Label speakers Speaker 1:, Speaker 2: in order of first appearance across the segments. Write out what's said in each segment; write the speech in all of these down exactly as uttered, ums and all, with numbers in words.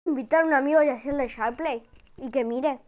Speaker 1: Invitar a un amigo y hacerle Sharplay. Y que mire.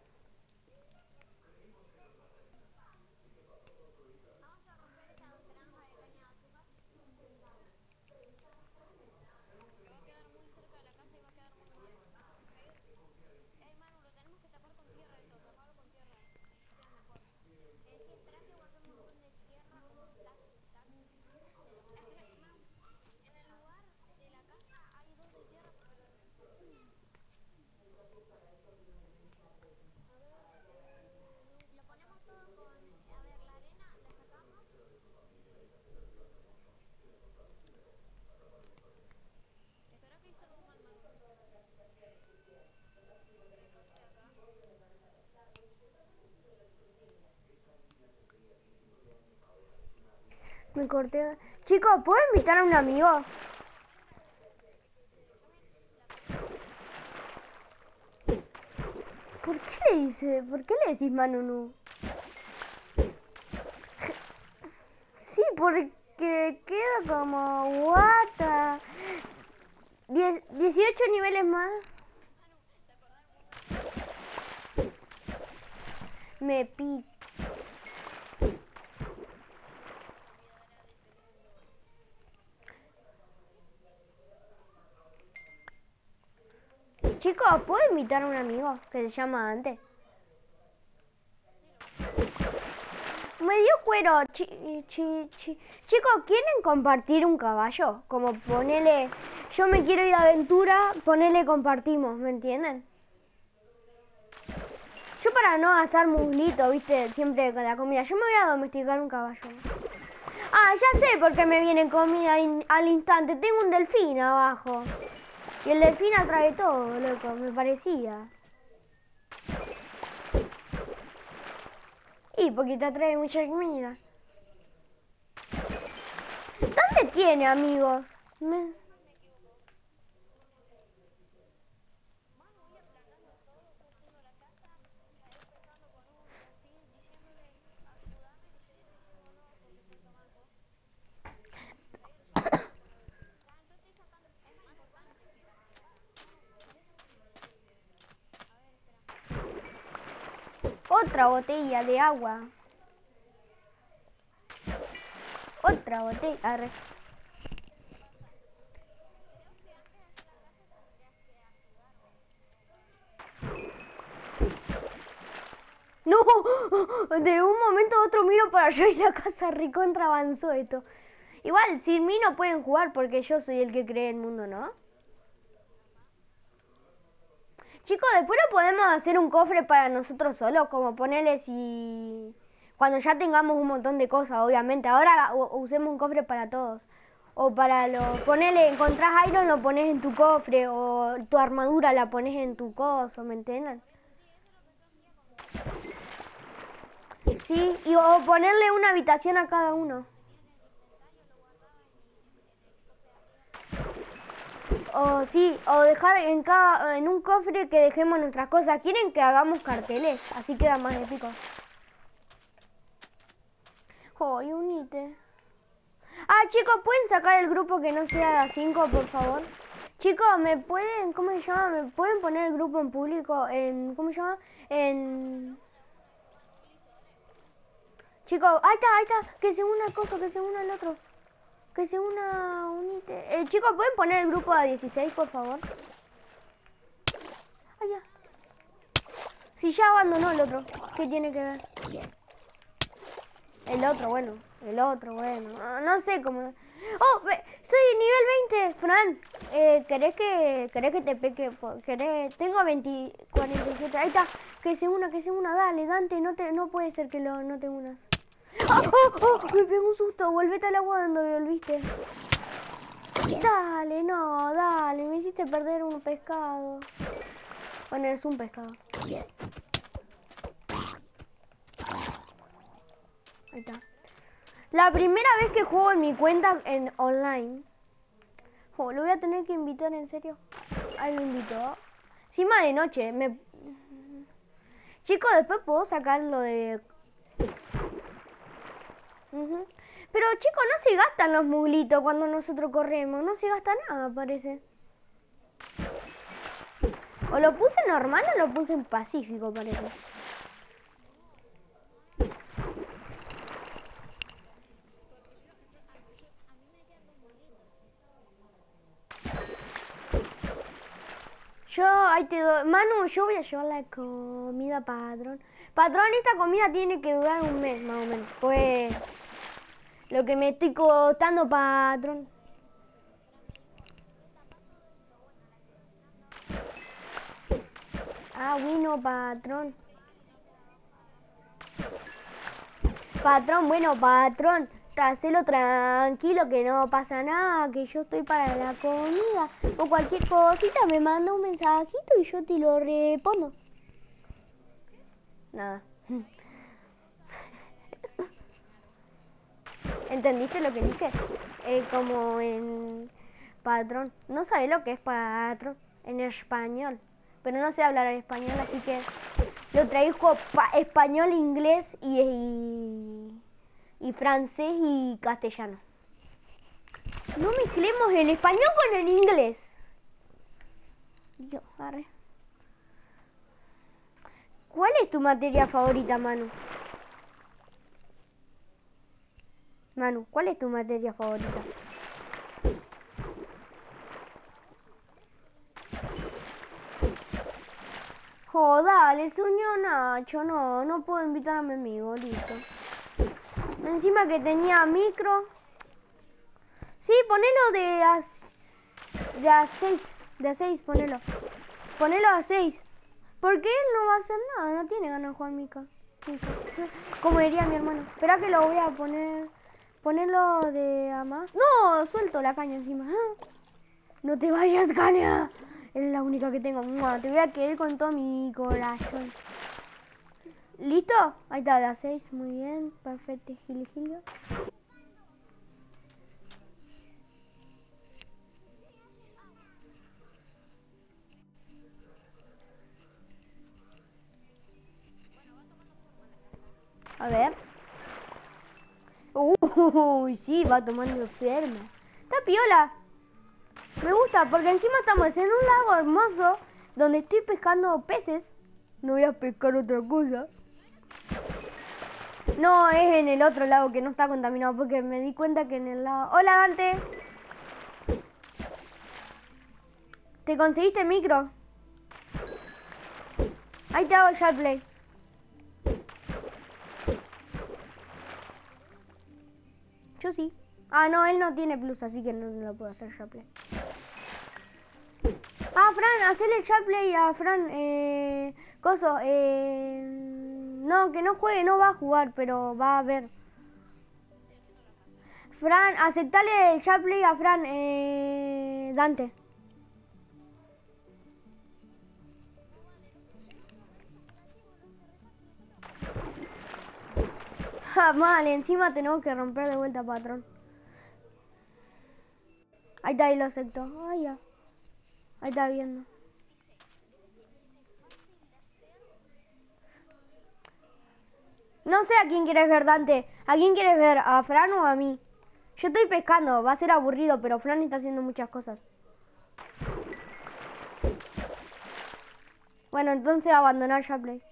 Speaker 1: Me corté. Chicos, ¿puedo invitar a un amigo? ¿Por qué le dice? ¿Por qué le decís Manunu? Sí, porque queda como guata. Die dieciocho niveles más. Me pico. Chicos, ¿puedo invitar a un amigo que se llama Dante? Me dio cuero. Chi, chi, chi. Chicos, ¿quieren compartir un caballo? Como ponele, yo me quiero ir de aventura, ponele compartimos, ¿me entienden? Yo para no gastar muslito, viste, siempre con la comida, yo me voy a domesticar un caballo. Ah, ya sé por qué me viene comida in, al instante. Tengo un delfín abajo. Y el delfín atrae todo, loco, me parecía. Y porque te atrae mucha comida. ¿Dónde tiene amigos? Me... Otra botella de agua. Otra botella. Arre. No, de un momento a otro miro para allá y la casa recontra avanzó esto. Igual, sin mí no pueden jugar porque yo soy el que cree el mundo, ¿no? Chicos, después lo podemos hacer un cofre para nosotros solos, como ponerle si... Cuando ya tengamos un montón de cosas, obviamente. Ahora usemos un cofre para todos. O para lo... Ponele, encontrás iron, lo pones en tu cofre. O tu armadura la pones en tu coso, ¿me entienden? Sí, y o ponerle una habitación a cada uno. O sí, o dejar en cada en un cofre que dejemos nuestras cosas. ¿Quieren que hagamos carteles? Así queda más épico. Oh, y unite. Ah, chicos, ¿pueden sacar el grupo que no sea cinco, por favor? Chicos, ¿me pueden, cómo se llama? ¿Me pueden poner el grupo en público? En, ¿cómo se llama? En... Chicos, ahí está, ahí está. Que se una cosa, que se una el otro. Que se una unite. Eh, chicos, ¿pueden poner el grupo a dieciséis, por favor? Ah, ya. Si ya abandonó el otro. ¿Qué tiene que ver? El otro, bueno. El otro, bueno. No, no sé cómo... ¡Oh! Soy nivel veinte, Fran. Eh, ¿Querés que, querés que te peque? ¿Querés? Tengo veinte, cuarenta y siete. Ahí está. Que se una, que se una. Dale, Dante. No, te, no puede ser que lo, no te unas. ¡Oh, oh, oh! Me pegó un susto. Volvete al agua donde volviste. Dale, no, dale. Me hiciste perder un pescado. Bueno, es un pescado. Ahí está. La primera vez que juego en mi cuenta en online. Oh, lo voy a tener que invitar, en serio. Ahí lo invito. Encima de noche. Me... Chicos, después puedo sacar lo de... Uh-huh. Pero chicos, no se gastan los muglitos cuando nosotros corremos. No se gasta nada, parece. O lo puse en normal o lo puse en pacífico, parece. Yo, ahí te doy. Manu, yo voy a llevar la comida, patrón. Patrón, esta comida tiene que durar un mes, más o menos. Pues, lo que me estoy costando, patrón. Ah, bueno, patrón. Patrón, bueno, patrón. Hacelo tranquilo, que no pasa nada, que yo estoy para la comida. O cualquier cosita, me manda un mensajito y yo te lo respondo. Nada. ¿Entendiste lo que dije? Eh, como en patrón. No sabés lo que es patrón en español. Pero no sé hablar español, así que lo traduzco español, inglés y, y, y francés y castellano. No mezclemos el español con el inglés. Dios, arre. ¿Cuál es tu materia favorita, Manu? Manu, ¿cuál es tu materia favorita? Oh, dale, sueño Nacho, no, no puedo invitar a mi amigo, listo. Encima que tenía micro. Sí, ponelo de a, de a seis, de a seis, ponelo. Ponelo a seis. Porque él no va a hacer nada, no tiene ganas de jugar mica. mica. Como diría mi hermano. Espera que lo voy a poner. Ponerlo de a más. No, suelto la caña encima. No te vayas, caña. Es la única que tengo. ¡Mua! Te voy a querer con todo mi corazón. ¿Listo? Ahí está, las seis. Muy bien. Perfecto, Gil, Gil. A ver. Uy, sí, va tomando firme. Está piola. Me gusta porque encima estamos en un lago hermoso donde estoy pescando peces. No voy a pescar otra cosa. No, es en el otro lago que no está contaminado porque me di cuenta que en el lago... Hola, Dante. ¿Te conseguiste micro? Ahí te hago el shotplay. Yo sí. Ah, no, él no tiene plus, así que no, no lo puedo hacer shotplay. Ah, Fran, hacele el shotplay a Fran. Eh... Coso, eh... No, que no juegue, no va a jugar, pero va a ver. Fran, aceptale el shotplay a Fran, eh... Dante. Ja, mal, encima tenemos que romper de vuelta, patrón. Ahí está, ahí lo aceptó. Ay, ya. Ahí está viendo. No sé a quién quieres ver, Dante. ¿A quién quieres ver? ¿A Fran o a mí? Yo estoy pescando, va a ser aburrido, pero Fran está haciendo muchas cosas. Bueno, entonces abandonar ya play.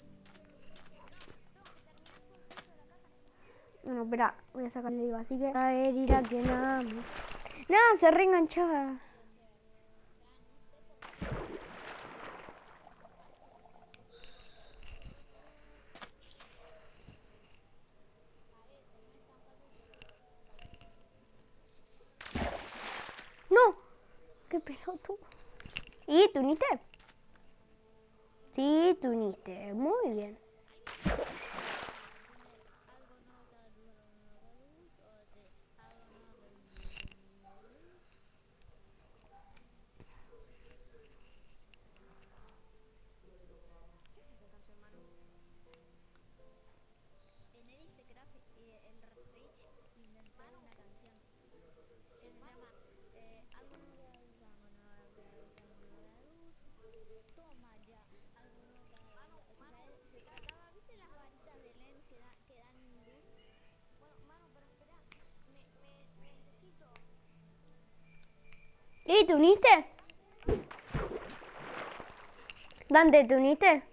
Speaker 1: Bueno, espera, voy a sacarle digo, así que a ver, ir a que nada. Nada, se reenganchaba. No, qué pelotudo. ¿Y tú uniste? Sí, tú uniste, muy bien. ¿Y tú uniste? Dante, ¿te uniste?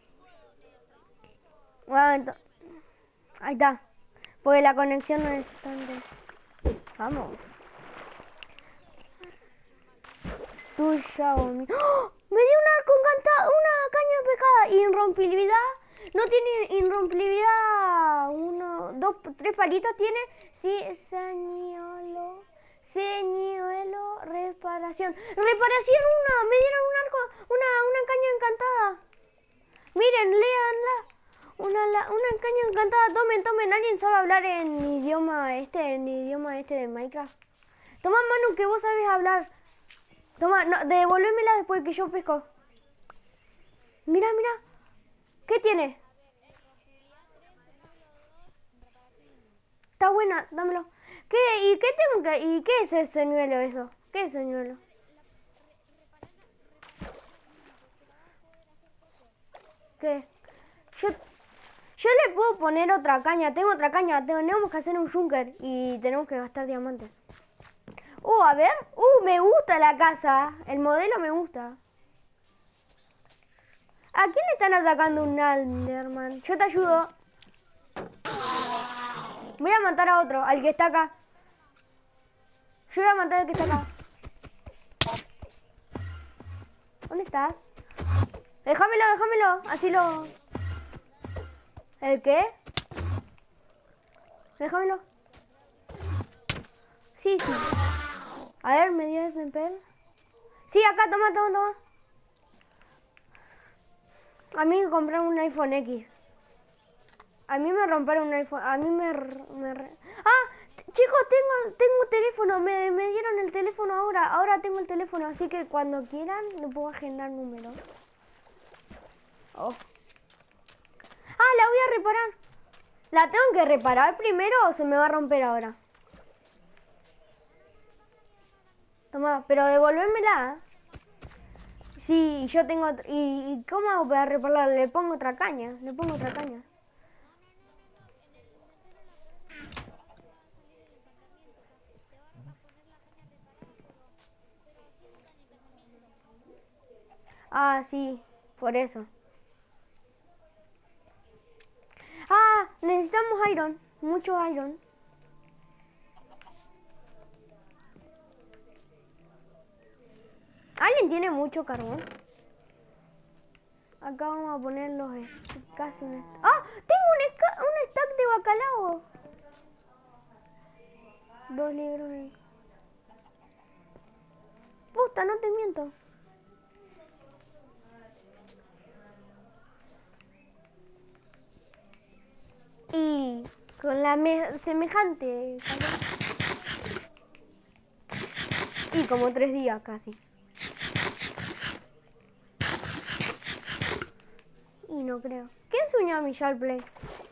Speaker 1: Bueno, ahí está. Porque la conexión no es tan... Vamos. Tu Xiaomi. ¡Oh! Me dio un arco encantado, una caña de pescada. Irrompibilidad. No tiene irrompibilidad. Uno, dos, tres palitos tiene. Sí, señuelo. Señuelo, reparación. Reparación una. Me dieron un arco, una, una caña encantada. Miren, léanla. Una, la, una caña encantada. Tomen, tomen. ¿Alguien sabe hablar en idioma este, en idioma este de Minecraft? Toma, Manu, que vos sabés hablar. Toma, no, devolvémela después que yo pesco. Mira, mira. ¿Qué tiene? Está buena, dámelo. ¿Qué? ¿Y qué tengo que...? ¿Y qué es ese señuelo eso? ¿Qué es señuelo? ¿Qué? Yo... Yo le puedo poner otra caña. Tengo otra caña. Tenemos que hacer un búnker. Y tenemos que gastar diamantes. Uh, a ver. Uh, me gusta la casa. El modelo me gusta. ¿A quién le están atacando un Alderman? Yo te ayudo. Voy a matar a otro, al que está acá. Yo voy a matar al que está acá. ¿Dónde estás? Déjamelo, déjamelo. Así lo... ¿El qué? Déjamelo. Sí, sí. A ver, me dio ese pel. Sí, acá, toma, toma, toma. A mí me compraron un iPhone X. A mí me rompieron un iPhone. A mí me... me re... ¡Ah! Chicos, tengo, tengo teléfono. Me, me dieron el teléfono ahora. Ahora tengo el teléfono. Así que cuando quieran, le puedo agendar número. Oh. ¡Ah! La voy a reparar. ¿La tengo que reparar primero o se me va a romper ahora? Toma, pero devolvémela. Sí, yo tengo... ¿Y, y cómo hago para repararla? Le pongo otra caña. Le pongo otra caña. Ah, sí, por eso. Ah, necesitamos iron, mucho iron. ¿Alguien tiene mucho carbón? Acá vamos a poner los... casi un... ¡Ah! Tengo un, un stack de bacalao. Dos libros de... Puta, no te miento. Y con la me semejante... Y como tres días casi. Y no creo. ¿Quién sueña a mi Play?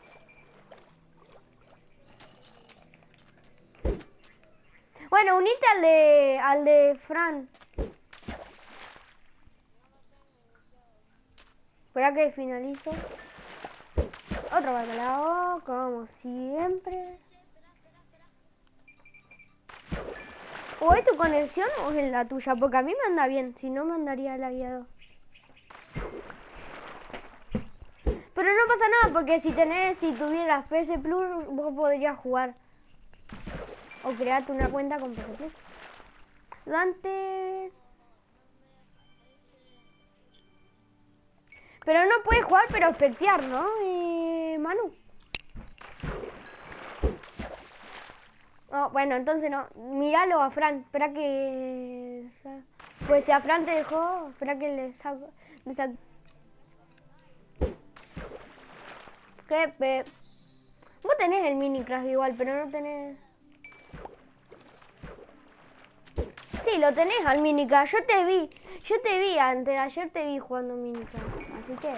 Speaker 1: Bueno, unite al de... al de Fran. Espera que finalizo. Otro bacalao, como siempre. ¿O es tu conexión o es la tuya? Porque a mí me anda bien, si no me andaría lagueado. Pero no pasa nada, porque si tenés, si tuvieras P S Plus, vos podrías jugar. O crearte una cuenta con P S Plus. Dante... Pero no puedes jugar, pero espectear, ¿no, eh, Manu? Oh, bueno, entonces no. Míralo a Fran. Espera que... Pues si a Fran te dejó, espera que le saco... Le saco... ¿Qué? Pe... Vos tenés el Minecraft igual, pero no tenés... Sí, lo tenés al Minecraft. Yo te vi. Yo te vi antes de ayer, te vi jugando Minecraft. Así que...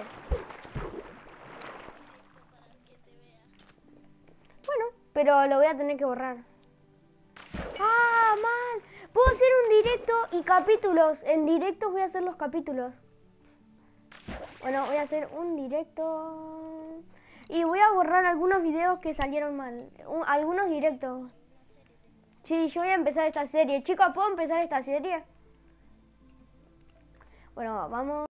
Speaker 1: Bueno, pero lo voy a tener que borrar. ¡Ah, man! Puedo hacer un directo y capítulos. En directos voy a hacer los capítulos. Bueno, voy a hacer un directo. Y voy a borrar algunos videos que salieron mal. Un, algunos directos. Sí, yo voy a empezar esta serie. Chicos, ¿puedo empezar esta serie? Bueno, vamos.